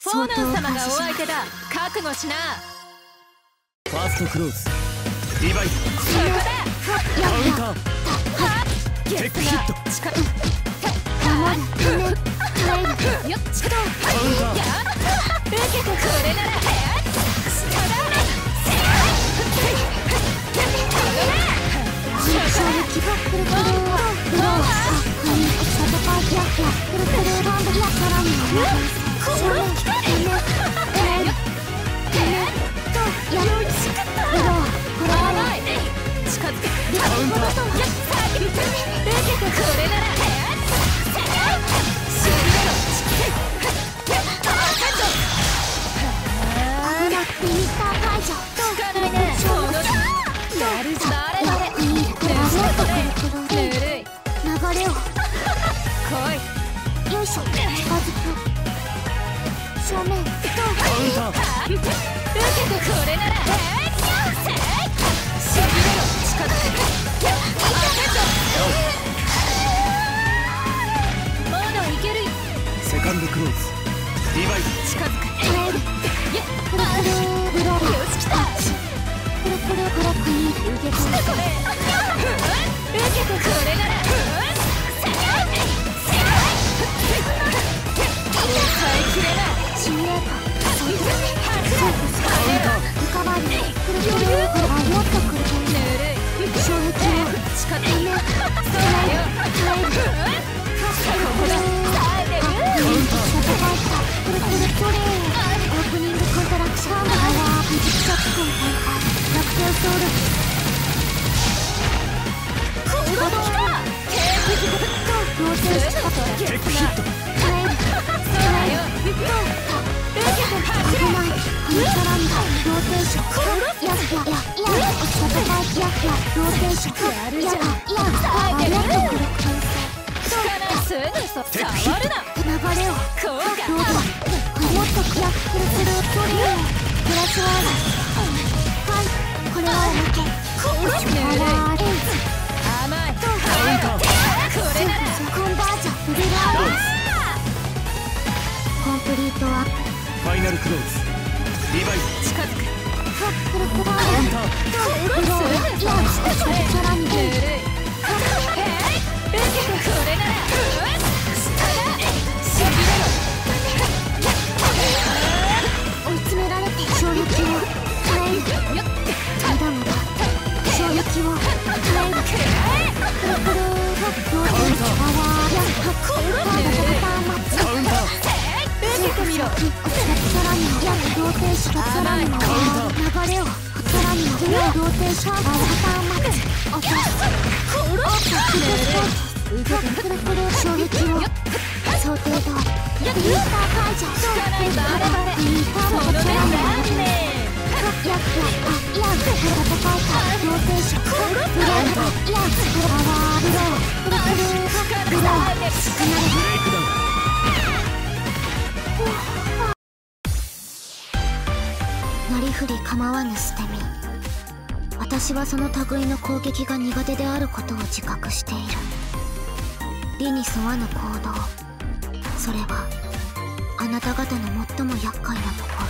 フォーナン様がお相手だ。覚悟しな。 ファーストクローズリバイブそこだ。 カウンターテックヒットよっちかだ。 カウンター受けてこれならセカンドクローズリバイブ近づく。よし来た。受けてこれならファイナルクローズリバイブ近づく。 カウンター追い詰められて衝撃を耐える。ただもだ衝撃を耐える。なりふり構わぬ捨て身。私はその類の攻撃が苦手であることを自覚している。理に沿わぬ行動、それはあなた方の最も厄介なところ。